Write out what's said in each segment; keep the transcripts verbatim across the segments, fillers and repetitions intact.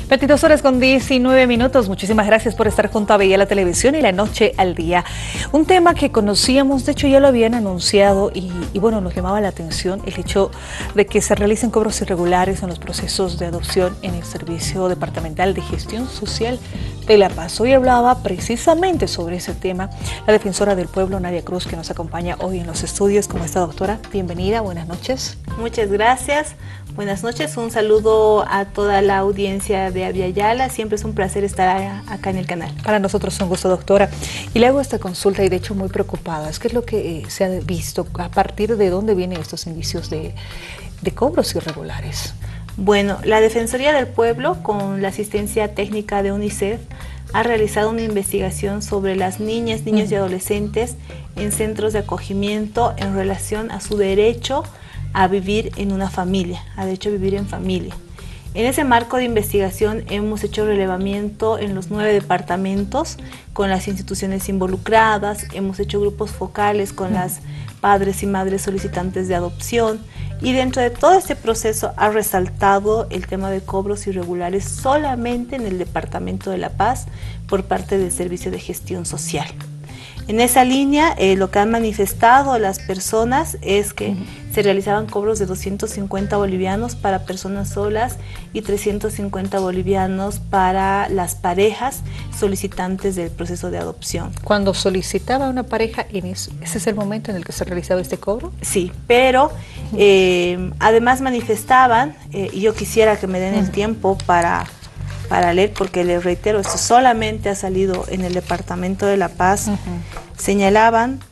veintidós horas con diecinueve minutos. Muchísimas gracias por estar junto a Veía la Televisión y La Noche al Día. Un tema que conocíamos, de hecho ya lo habían anunciado y, y bueno, nos llamaba la atención el hecho de que se realicen cobros irregulares en los procesos de adopción en el Servicio Departamental de Gestión Social de La Paz. Hoy hablaba precisamente sobre ese tema la defensora del pueblo, Nadia Cruz, que nos acompaña hoy en los estudios. ¿Cómo está, doctora? Bienvenida, buenas noches. Muchas gracias. Buenas noches, un saludo a toda la audiencia de Avia Yala. Siempre es un placer estar acá en el canal. Para nosotros es un gusto, doctora. Y le hago esta consulta y de hecho muy preocupada. ¿Qué es lo que eh, se ha visto? ¿A partir de dónde vienen estos indicios de, de cobros irregulares? Bueno, la Defensoría del Pueblo, con la asistencia técnica de UNICEF, ha realizado una investigación sobre las niñas, niños uh-huh. y adolescentes en centros de acogimiento en relación a su derecho a vivir en una familia, a derecho a vivir en familia. En ese marco de investigación hemos hecho relevamiento en los nueve departamentos con las instituciones involucradas, hemos hecho grupos focales con las padres y madres solicitantes de adopción y dentro de todo este proceso ha resaltado el tema de cobros irregulares solamente en el Departamento de La Paz por parte del Servicio de Gestión Social. En esa línea, eh, lo que han manifestado las personas es que uh-huh. se realizaban cobros de doscientos cincuenta bolivianos para personas solas y trescientos cincuenta bolivianos para las parejas solicitantes del proceso de adopción. Cuando solicitaba una pareja, ¿ese es el momento en el que se realizaba este cobro? Sí, pero eh, además manifestaban, eh, y yo quisiera que me den uh-huh. el tiempo para... para leer, porque les reitero, esto solamente ha salido en el Departamento de La Paz, uh-huh. señalaban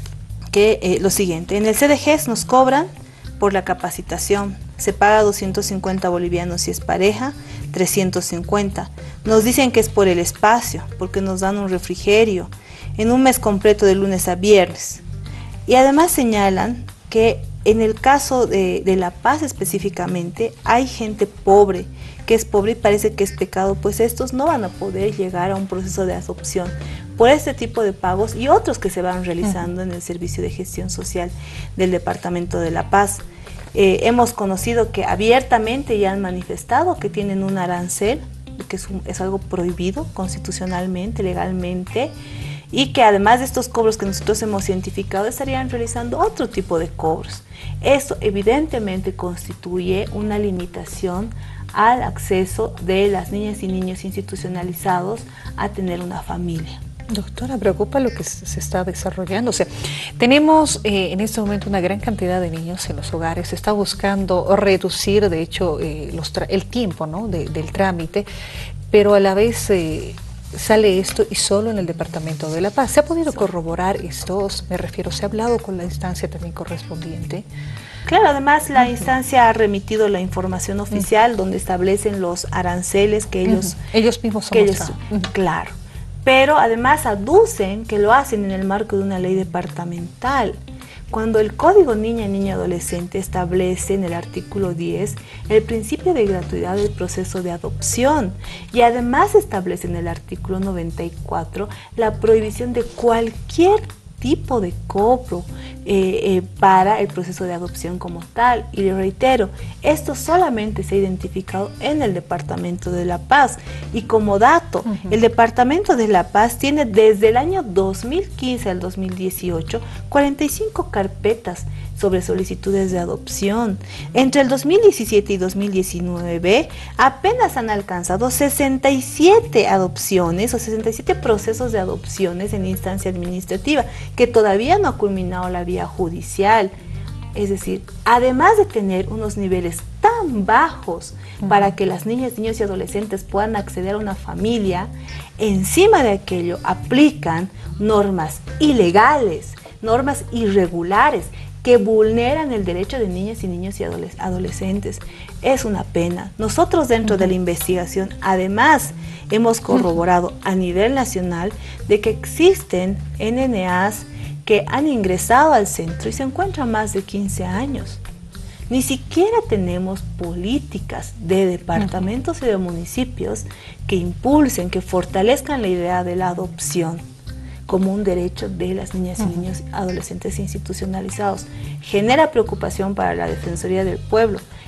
que eh, lo siguiente, en el C D G S nos cobran por la capacitación, se paga doscientos cincuenta bolivianos si es pareja, trescientos cincuenta, nos dicen que es por el espacio, porque nos dan un refrigerio, en un mes completo de lunes a viernes, y además señalan que en el caso de, de La Paz específicamente, hay gente pobre, que es pobre y parece que es pecado, pues estos no van a poder llegar a un proceso de adopción por este tipo de pagos y otros que se van realizando uh-huh. en el Servicio de Gestión Social del Departamento de La Paz. Eh, hemos conocido que abiertamente ya han manifestado que tienen un arancel, que es, un, es algo prohibido constitucionalmente, legalmente, y que además de estos cobros que nosotros hemos identificado, estarían realizando otro tipo de cobros. Esto evidentemente constituye una limitación al acceso de las niñas y niños institucionalizados a tener una familia. Doctora, preocupa lo que se está desarrollando. O sea, tenemos eh, en este momento una gran cantidad de niños en los hogares. Se está buscando reducir, de hecho, eh, los el tiempo, ¿no? de, del trámite, pero a la vez eh, sale esto y solo en el Departamento de La Paz. ¿Se ha podido corroborar esto? Me refiero, ¿se ha hablado con la instancia también correspondiente? Claro, además la instancia ha remitido la información oficial uh-huh. donde establecen los aranceles que ellos... Uh-huh. Ellos mismos son que ellos, uh-huh. Claro, pero además aducen que lo hacen en el marco de una ley departamental. Cuando el Código Niña y Niño Adolescente establece en el artículo diez el principio de gratuidad del proceso de adopción y además establece en el artículo noventa y cuatro la prohibición de cualquier tipo de cobro eh, eh, para el proceso de adopción como tal. Y le reitero, esto solamente se ha identificado en el Departamento de La Paz. Y como dato, uh-huh. el Departamento de La Paz tiene desde el año dos mil quince al dos mil dieciocho cuarenta y cinco carpetas sobre solicitudes de adopción. Entre el dos mil diecisiete y dos mil diecinueve apenas han alcanzado sesenta y siete adopciones o sesenta y siete procesos de adopciones en instancia administrativa que todavía no ha culminado la vía judicial. Es decir, además de tener unos niveles tan bajos uh-huh. para que las niñas, niños y adolescentes puedan acceder a una familia, encima de aquello aplican normas ilegales, normas irregulares, que vulneran el derecho de niñas y niños y adolescentes. Es una pena. Nosotros dentro uh-huh. de la investigación, además, hemos corroborado uh-huh. a nivel nacional de que existen N N As que han ingresado al centro y se encuentran más de quince años. Ni siquiera tenemos políticas de departamentos uh-huh. y de municipios que impulsen, que fortalezcan la idea de la adopción como un derecho de las niñas y niños adolescentes institucionalizados. Genera preocupación para la Defensoría del Pueblo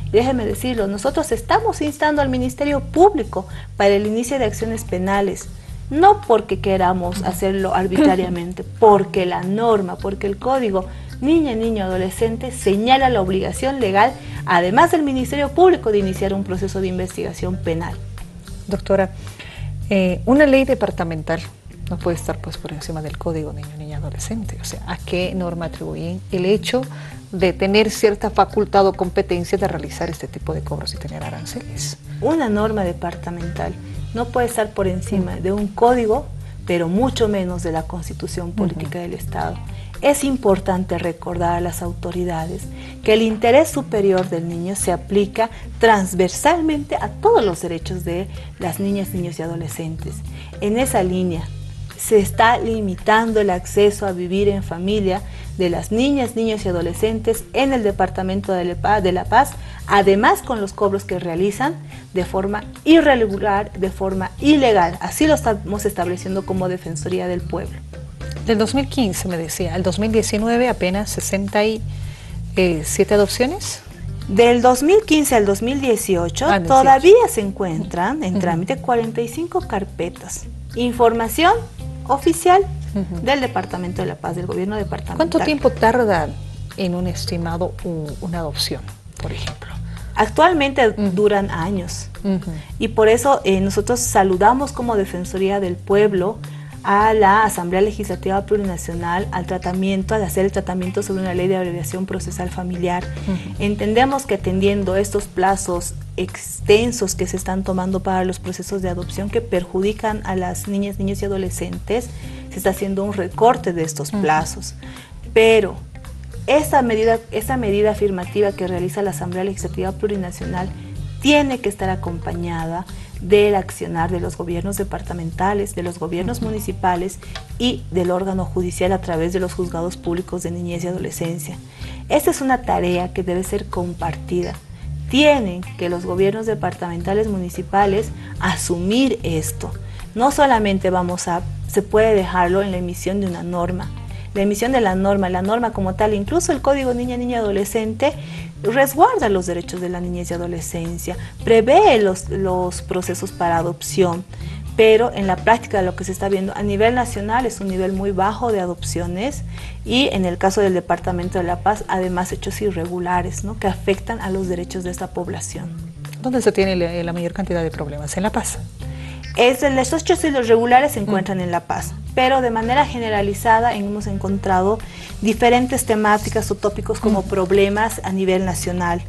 Y déjenme decirlo, nosotros estamos instando al Ministerio Público para el inicio de acciones penales, no porque queramos hacerlo arbitrariamente, porque la norma, porque el código niña, niño, adolescente señala la obligación legal, además del Ministerio Público, de iniciar un proceso de investigación penal. Doctora, eh, una ley departamental no puede estar pues por encima del código niño, niña, adolescente. O sea, ¿a qué norma atribuyen el hecho de tener cierta facultad o competencia de realizar este tipo de cobros y tener aranceles? Una norma departamental no puede estar por encima uh-huh. de un código, pero mucho menos de la Constitución Política uh-huh. del Estado. Es importante recordar a las autoridades que el interés superior del niño se aplica transversalmente a todos los derechos de las niñas, niños y adolescentes. En esa línea se está limitando el acceso a vivir en familia de las niñas, niños y adolescentes en el Departamento de La Paz, además con los cobros que realizan de forma irregular, de forma ilegal. Así lo estamos estableciendo como Defensoría del Pueblo. Del dos mil quince me decía, al dos mil diecinueve apenas sesenta y siete adopciones. Del dos mil quince al dos mil dieciocho ah, todavía se encuentran en uh-huh. trámite cuarenta y cinco carpetas. Información oficial uh-huh. del Departamento de La Paz, del gobierno departamental. ¿Cuánto tiempo tarda en un estimado un, una adopción, por ejemplo? Actualmente uh-huh. duran años uh-huh. y por eso eh, nosotros saludamos como Defensoría del Pueblo a la Asamblea Legislativa Plurinacional al tratamiento, al hacer el tratamiento sobre una ley de abreviación procesal familiar. Uh-huh. Entendemos que atendiendo estos plazos extensos que se están tomando para los procesos de adopción que perjudican a las niñas, niños y adolescentes, se está haciendo un recorte de estos plazos. Uh-huh. Pero esa medida, esa medida afirmativa que realiza la Asamblea Legislativa Plurinacional tiene que estar acompañada del accionar de los gobiernos departamentales, de los gobiernos municipales y del órgano judicial a través de los juzgados públicos de niñez y adolescencia. Esta es una tarea que debe ser compartida. Tienen que los gobiernos departamentales municipales asumir esto. No solamente vamos a, se puede dejarlo en la emisión de una norma. La emisión de la norma, la norma como tal, incluso el Código Niña, Niño y Adolescente, resguarda los derechos de la niñez y adolescencia, prevé los, los procesos para adopción, pero en la práctica lo que se está viendo a nivel nacional es un nivel muy bajo de adopciones y en el caso del Departamento de La Paz, además hechos irregulares, ¿no?, que afectan a los derechos de esta población. ¿Dónde se tiene la, la mayor cantidad de problemas? ¿En La Paz? Es, estos hechos irregulares se encuentran mm. en La Paz, pero de manera generalizada hemos encontrado diferentes temáticas o tópicos como mm. problemas a nivel nacional.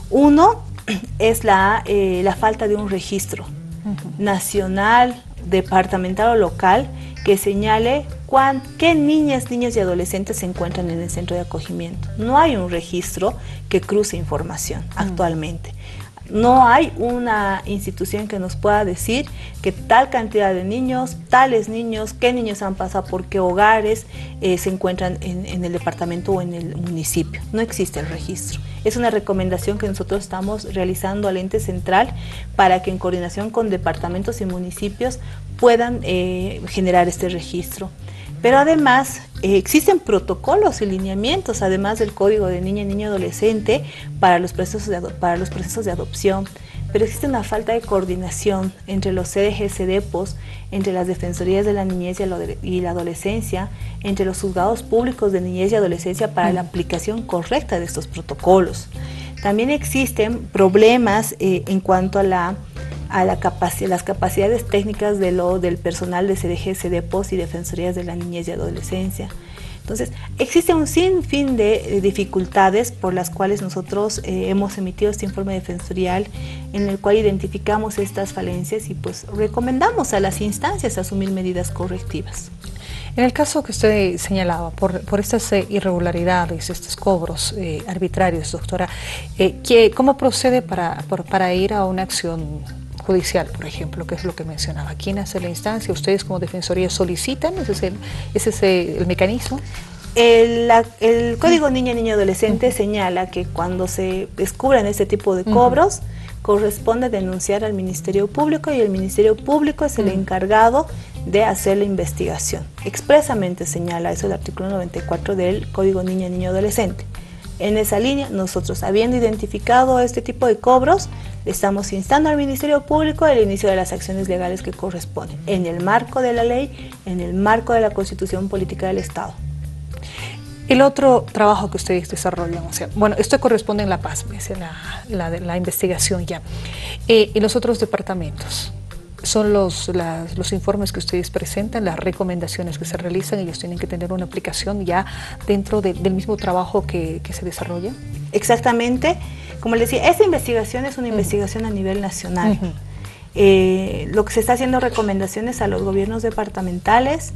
Uno es la, eh, la falta de un registro mm. nacional, departamental o local que señale cuán, qué niñas, niños y adolescentes se encuentran en el centro de acogimiento. No hay un registro que cruce información mm. actualmente. No hay una institución que nos pueda decir que tal cantidad de niños, tales niños, qué niños han pasado por qué hogares eh, se encuentran en, en el departamento o en el municipio. No existe el registro. Es una recomendación que nosotros estamos realizando al ente central para que en coordinación con departamentos y municipios puedan eh, generar este registro. Pero además eh, existen protocolos y lineamientos, además del Código de Niña, Niño y Adolescente para los procesos de, para los procesos de adopción. Pero existe una falta de coordinación entre los C D G, CEDEPOS, entre las Defensorías de la Niñez y la Adolescencia, entre los juzgados públicos de niñez y adolescencia para la aplicación correcta de estos protocolos. También existen problemas eh, en cuanto a la a la capaci las capacidades técnicas de lo, del personal de C D G, CEDEPOS y Defensorías de la Niñez y Adolescencia. Entonces, existe un sinfín de dificultades por las cuales nosotros eh, hemos emitido este informe defensorial en el cual identificamos estas falencias y pues recomendamos a las instancias asumir medidas correctivas. En el caso que usted señalaba, por, por estas eh, irregularidades, estos cobros eh, arbitrarios, doctora, eh, ¿qué, ¿cómo procede para, por, para ir a una acción judicial, por ejemplo, que es lo que mencionaba? ¿Quién hace la instancia? ¿Ustedes como Defensoría solicitan? ¿Ese es el, ese es el mecanismo? El, la, el Código Niña, Niño y Adolescente uh-huh. señala que cuando se descubran este tipo de cobros, uh-huh. corresponde denunciar al Ministerio Público y el Ministerio Público es el uh-huh. encargado de hacer la investigación. Expresamente señala eso el artículo noventa y cuatro del Código Niña, Niño y Adolescente. En esa línea, nosotros, habiendo identificado este tipo de cobros, le estamos instando al Ministerio Público el inicio de las acciones legales que corresponden, en el marco de la ley, en el marco de la Constitución Política del Estado. El otro trabajo que ustedes desarrollan, o sea, bueno, esto corresponde en La Paz, es la, la, la investigación ya. Eh, ¿Y los otros departamentos? Son los, las, los informes que ustedes presentan, las recomendaciones que se realizan, ellos tienen que tener una aplicación ya dentro de, del mismo trabajo que, que se desarrolla. Exactamente, como les decía, esta investigación es una uh-huh. investigación a nivel nacional. Uh-huh. eh, lo que se está haciendo recomendaciones a los gobiernos departamentales,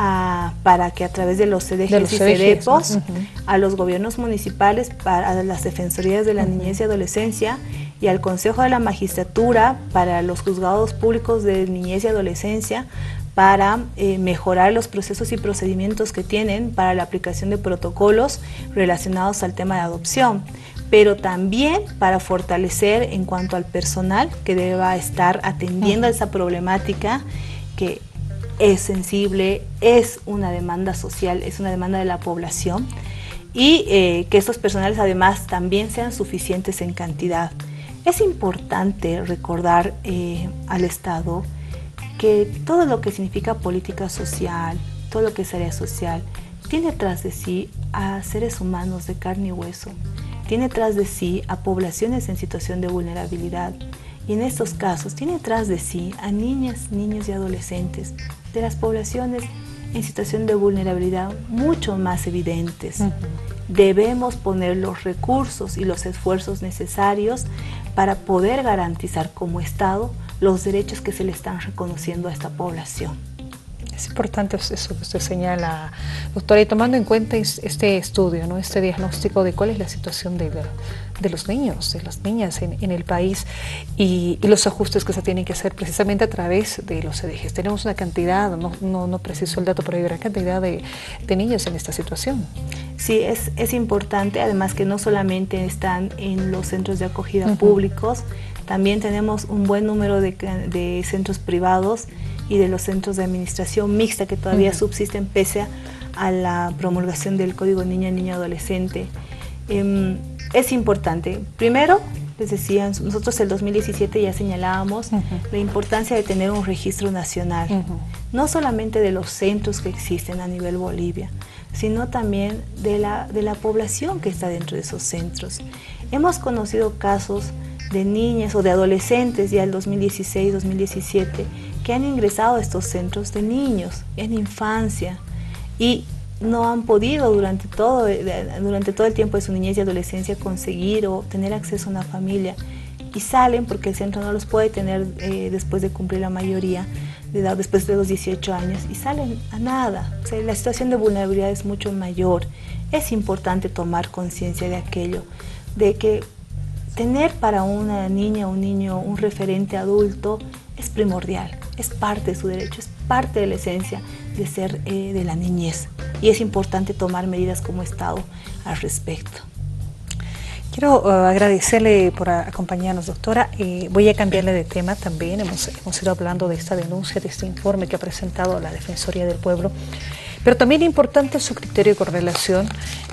a, para que a través de los C D Gs y CEDEPOS, uh-huh. a los gobiernos municipales, para a las defensorías de la uh-huh. niñez y adolescencia, y al Consejo de la Magistratura, para los juzgados públicos de niñez y adolescencia, para eh, mejorar los procesos y procedimientos que tienen para la aplicación de protocolos relacionados al tema de adopción, pero también para fortalecer en cuanto al personal que deba estar atendiendo uh-huh. a esa problemática que es sensible, es una demanda social, es una demanda de la población, y eh, que estos personales además también sean suficientes en cantidad. Es importante recordar eh, al Estado que todo lo que significa política social, todo lo que es área social, tiene tras de sí a seres humanos de carne y hueso, tiene tras de sí a poblaciones en situación de vulnerabilidad, y en estos casos tiene tras de sí a niñas, niños y adolescentes de las poblaciones en situación de vulnerabilidad mucho más evidentes. Uh-huh. Debemos poner los recursos y los esfuerzos necesarios para poder garantizar como Estado los derechos que se le están reconociendo a esta población. Es importante eso que usted señala, doctora, y tomando en cuenta este estudio, ¿no? Este diagnóstico de cuál es la situación de, la, de los niños, de las niñas en, en el país, y, y los ajustes que se tienen que hacer precisamente a través de los C D Gs. Tenemos una cantidad, no, no, no preciso el dato, pero hay gran cantidad de, de niños en esta situación. Sí, es, es importante, además que no solamente están en los centros de acogida uh-huh. públicos, también tenemos un buen número de, de centros privados y de los centros de administración mixta que todavía uh-huh. subsisten pese a la promulgación del Código Niña, Niño, Adolescente. Eh, es importante, primero, les decía, nosotros el dos mil diecisiete ya señalábamos uh-huh. la importancia de tener un registro nacional, uh-huh. no solamente de los centros que existen a nivel Bolivia, sino también de la, de la población que está dentro de esos centros. Hemos conocido casos de niñas o de adolescentes ya el dos mil dieciséis, dos mil diecisiete, que han ingresado a estos centros de niños en infancia y no han podido durante todo, durante todo el tiempo de su niñez y adolescencia conseguir o tener acceso a una familia, y salen porque el centro no los puede tener eh, después de cumplir la mayoría de edad, después de los dieciocho años, y salen a nada. O sea, la situación de vulnerabilidad es mucho mayor. Es importante tomar conciencia de aquello, de que tener para una niña o un niño un referente adulto es primordial, es parte de su derecho, es parte de la esencia de ser eh, de la niñez, y es importante tomar medidas como Estado al respecto. Quiero uh, agradecerle por acompañarnos, doctora. Eh, voy a cambiarle de tema también. Hemos, hemos ido hablando de esta denuncia, de este informe que ha presentado la Defensoría del Pueblo, pero también importante su criterio con relación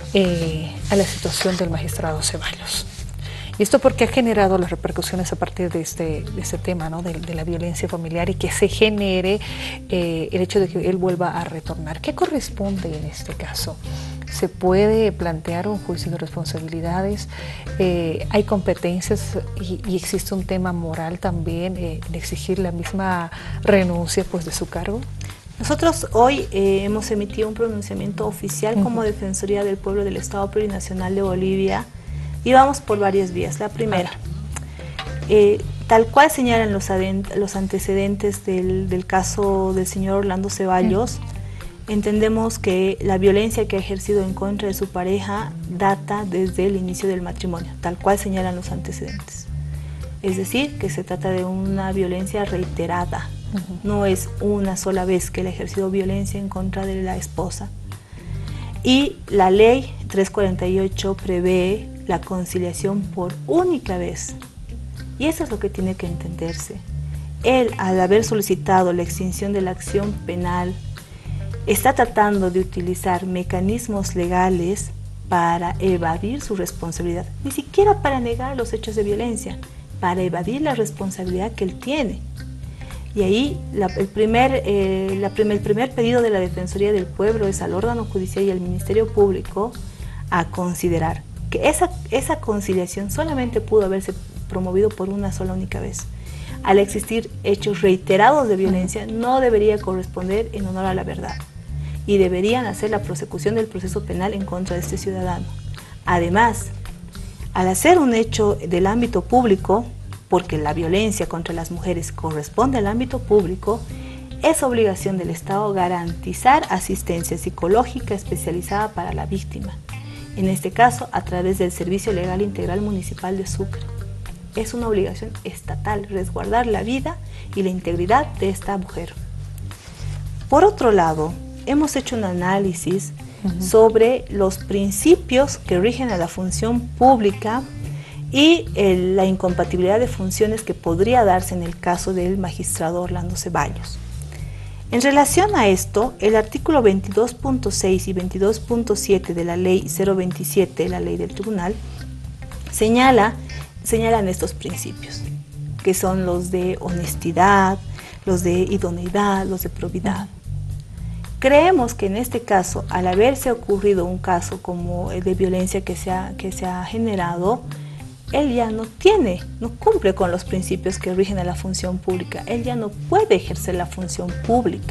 eh, a la situación del magistrado Ceballos. Y esto porque ha generado las repercusiones a partir de este, de este tema, ¿no? de, de la violencia familiar, y que se genere eh, el hecho de que él vuelva a retornar. ¿Qué corresponde en este caso? ¿Se puede plantear un juicio de responsabilidades? Eh, ¿Hay competencias y, y existe un tema moral también eh, en exigir la misma renuncia pues, de su cargo? Nosotros hoy eh, hemos emitido un pronunciamiento oficial uh-huh. como Defensoría del Pueblo del Estado Plurinacional de Bolivia, y vamos por varias vías. La primera, eh, tal cual señalan los, los antecedentes del, del caso del señor Orlando Ceballos, uh-huh. entendemos que la violencia que ha ejercido en contra de su pareja data desde el inicio del matrimonio, tal cual señalan los antecedentes. Es decir, que se trata de una violencia reiterada, uh-huh. no es una sola vez que él ha ejercido violencia en contra de la esposa. Y la ley trescientos cuarenta y ocho prevé la conciliación por única vez. Y eso es lo que tiene que entenderse. Él, al haber solicitado la extinción de la acción penal, está tratando de utilizar mecanismos legales para evadir su responsabilidad, ni siquiera para negar los hechos de violencia, para evadir la responsabilidad que él tiene. Y ahí la, el, primer, eh, la prim el primer pedido de la Defensoría del Pueblo es al órgano judicial y al Ministerio Público a considerar que esa, esa conciliación solamente pudo haberse promovido por una sola única vez. Al existir hechos reiterados de violencia, no debería corresponder en honor a la verdad y deberían hacer la prosecución del proceso penal en contra de este ciudadano. Además, al hacer un hecho del ámbito público, porque la violencia contra las mujeres corresponde al ámbito público, es obligación del Estado garantizar asistencia psicológica especializada para la víctima, en este caso a través del Servicio Legal Integral Municipal de Sucre. Es una obligación estatal resguardar la vida y la integridad de esta mujer. Por otro lado, hemos hecho un análisis uh-huh. sobre los principios que rigen a la función pública y el, la incompatibilidad de funciones que podría darse en el caso del magistrado Orlando Ceballos. En relación a esto, el artículo veintidós punto seis y veintidós punto siete de la ley cero veintisiete, la ley del tribunal, señala, señalan estos principios, que son los de honestidad, los de idoneidad, los de probidad. Creemos que en este caso, al haberse ocurrido un caso como el de violencia que se ha, que se ha generado, él ya no tiene, no cumple con los principios que rigen a la función pública. Él ya no puede ejercer la función pública.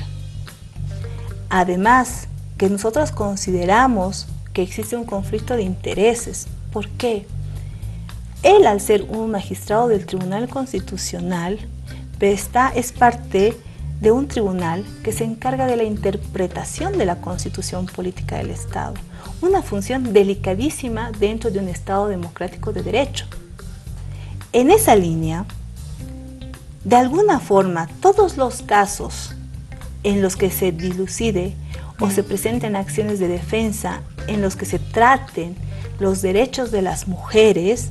Además, que nosotros consideramos que existe un conflicto de intereses. ¿Por qué? Él, al ser un magistrado del Tribunal Constitucional, está, es parte de un tribunal que se encarga de la interpretación de la Constitución Política del Estado. Una función delicadísima dentro de un Estado democrático de derecho. En esa línea, de alguna forma, todos los casos en los que se dilucide o se presenten acciones de defensa, en los que se traten los derechos de las mujeres,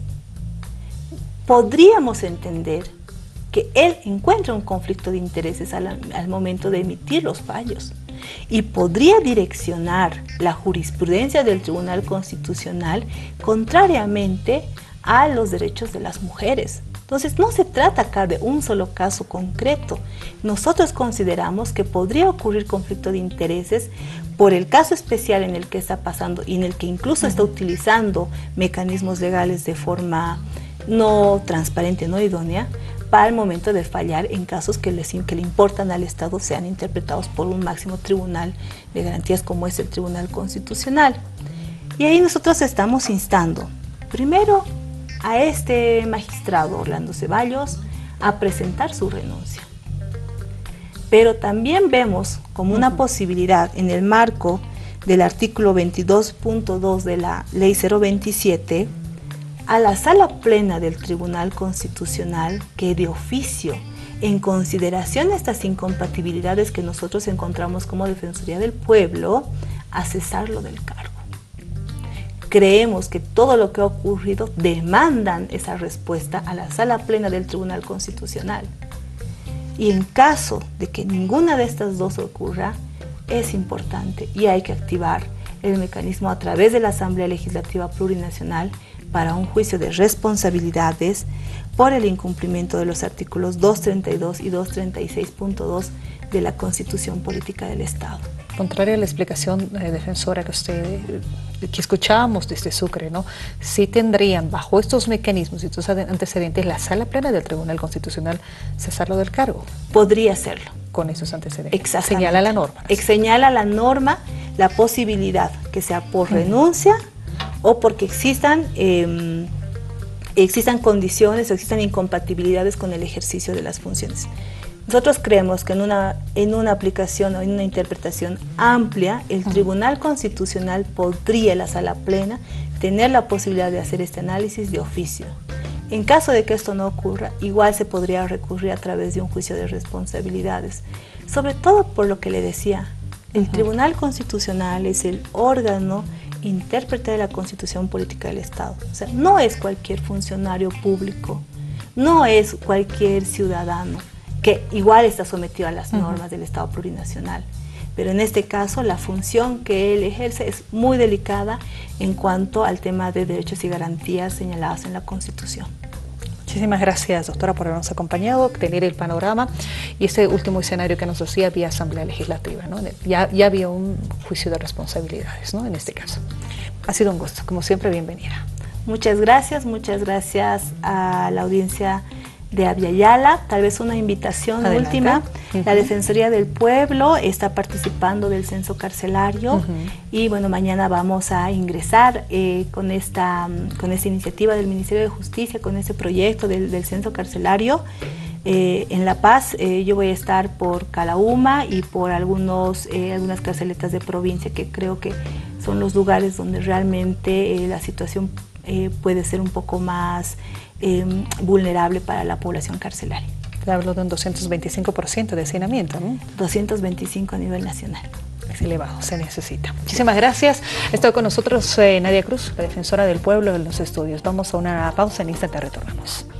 podríamos entender que él encuentra un conflicto de intereses al, al momento de emitir los fallos. Y podría direccionar la jurisprudencia del Tribunal Constitucional contrariamente a los derechos de las mujeres. Entonces, no se trata acá de un solo caso concreto. Nosotros consideramos que podría ocurrir conflicto de intereses por el caso especial en el que está pasando y en el que incluso está utilizando mecanismos legales de forma no transparente, no idónea, para el momento de fallar en casos que, les, que le importan al Estado sean interpretados por un máximo tribunal de garantías como es el Tribunal Constitucional. Y ahí nosotros estamos instando, primero, a este magistrado Orlando Ceballos a presentar su renuncia. Pero también vemos como una posibilidad en el marco del artículo veintidós punto dos de la ley cero veintisiete, a la Sala Plena del Tribunal Constitucional que de oficio, en consideración de estas incompatibilidades que nosotros encontramos como Defensoría del Pueblo, a cesarlo del cargo. Creemos que todo lo que ha ocurrido demandan esa respuesta a la Sala Plena del Tribunal Constitucional. Y en caso de que ninguna de estas dos ocurra, es importante y hay que activar el mecanismo a través de la Asamblea Legislativa Plurinacional para un juicio de responsabilidades por el incumplimiento de los artículos doscientos treinta y dos y doscientos treinta y seis punto dos de la Constitución Política del Estado. Contraria a la explicación eh, defensora que usted, eh, que escuchábamos desde Sucre, ¿no? Sí tendrían bajo estos mecanismos y estos antecedentes la Sala Plena del Tribunal Constitucional cesarlo del cargo. Podría hacerlo. Con esos antecedentes. Exactamente. Señala la norma. ¿No? Señala la norma la posibilidad que sea por renuncia uh-huh. o porque existan, eh, existan condiciones o existan incompatibilidades con el ejercicio de las funciones. Nosotros creemos que en una, en una aplicación o en una interpretación amplia, el uh-huh. Tribunal Constitucional podría, la Sala Plena, tener la posibilidad de hacer este análisis de oficio. En caso de que esto no ocurra, igual se podría recurrir a través de un juicio de responsabilidades, sobre todo por lo que le decía. El uh-huh. Tribunal Constitucional es el órgano intérprete de la Constitución Política del Estado. O sea, no es cualquier funcionario público, no es cualquier ciudadano que igual está sometido a las uh-huh. normas del Estado plurinacional. pero en este caso la función que él ejerce es muy delicada en cuanto al tema de derechos y garantías señalados en la Constitución. Muchísimas gracias, doctora, por habernos acompañado, tener el panorama y ese último escenario que nos decía vía Asamblea Legislativa, ¿no? Ya, ya había un juicio de responsabilidades, ¿no? En este caso. Ha sido un gusto, como siempre, bienvenida. Muchas gracias, muchas gracias a la audiencia de Abya-Yala. Tal vez una invitación Adelante. última. Uh-huh. La Defensoría del Pueblo está participando del censo carcelario uh-huh. y bueno, mañana vamos a ingresar eh, con, esta, con esta iniciativa del Ministerio de Justicia, con este proyecto del, del censo carcelario. Eh, en La Paz eh, yo voy a estar por Calauma y por algunos, eh, algunas carceletas de provincia, que creo que son los lugares donde realmente eh, la situación eh, puede ser un poco más eh, vulnerable para la población carcelaria. Le hablo de un doscientos veinticinco por ciento de hacinamiento, ¿no? doscientos veinticinco a nivel nacional. Es elevado, se necesita. Muchísimas gracias. Ha estado con nosotros eh, Nadia Cruz, la defensora del pueblo en los estudios. Vamos a una pausa, en instante retornamos.